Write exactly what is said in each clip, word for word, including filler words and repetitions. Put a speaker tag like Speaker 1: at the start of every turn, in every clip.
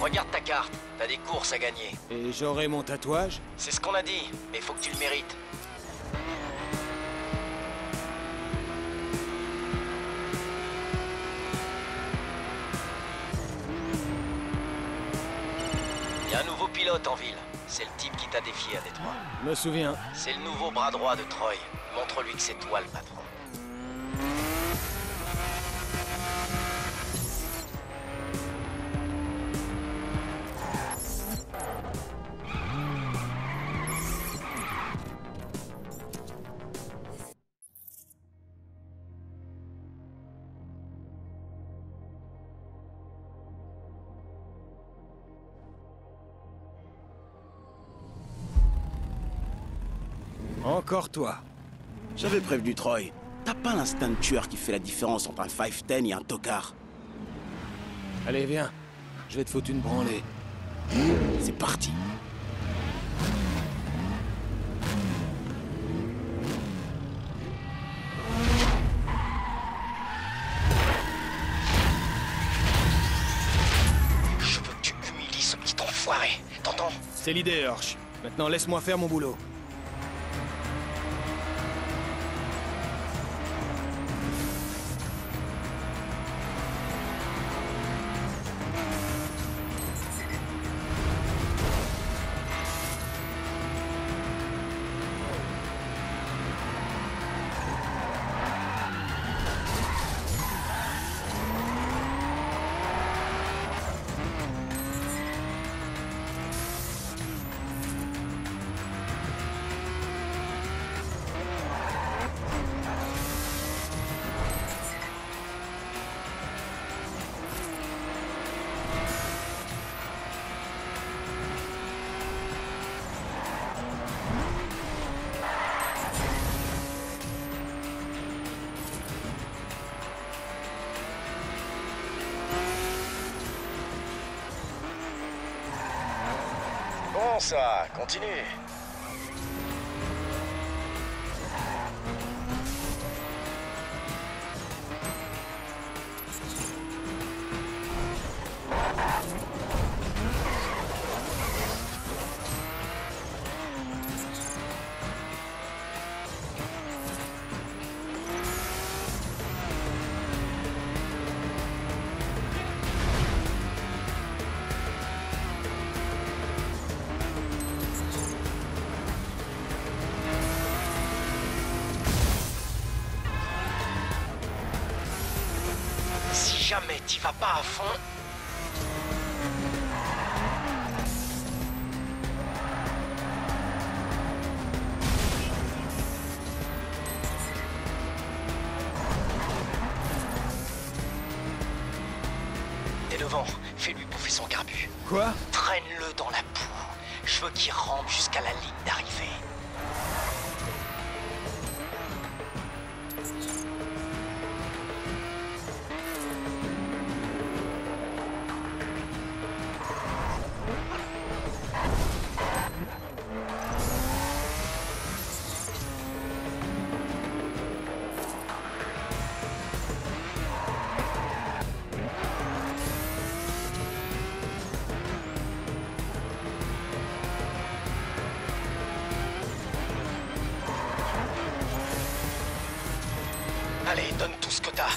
Speaker 1: Regarde ta carte, t'as des courses à gagner.
Speaker 2: Et j'aurai mon tatouage?
Speaker 1: C'est ce qu'on a dit, mais faut que tu le mérites. Il y a un nouveau pilote en ville. C'est le type qui t'a défié à Détroit.
Speaker 2: Je me souviens.
Speaker 1: C'est le nouveau bras droit de Troy. Montre-lui que c'est toi le patron.
Speaker 2: Encore toi.
Speaker 3: J'avais prévenu Troy. T'as pas l'instinct de tueur qui fait la différence entre un five ten et un tocard.
Speaker 2: Allez, viens. Je vais te foutre une branlée.
Speaker 3: C'est parti.
Speaker 1: Je veux que tu humilies ce petit enfoiré. T'entends?
Speaker 2: C'est l'idée, Horch. Maintenant, laisse-moi faire mon boulot.
Speaker 1: Bon ça, continue. Si jamais t'y vas pas à fond... T'es devant, fais-lui bouffer son carbu.
Speaker 2: Quoi?
Speaker 1: Traîne-le dans la boue. Je veux qu'il rampe jusqu'à la ligne d'arrivée. Allez, donne tout ce que t'as.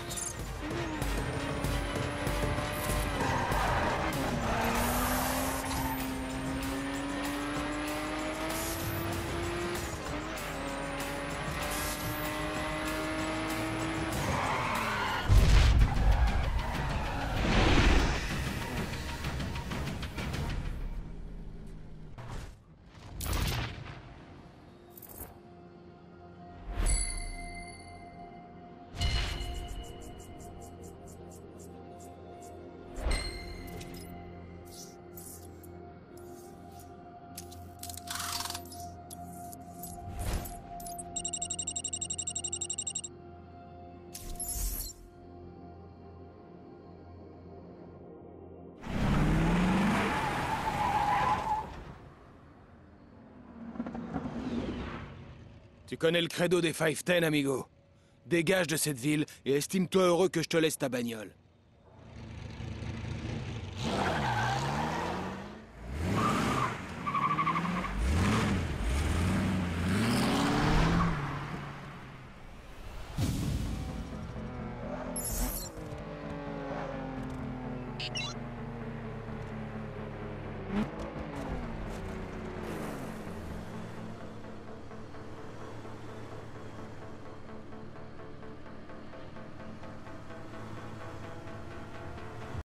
Speaker 2: Tu connais le credo des five ten, amigo. Dégage de cette ville et estime-toi heureux que je te laisse ta bagnole.
Speaker 1: Five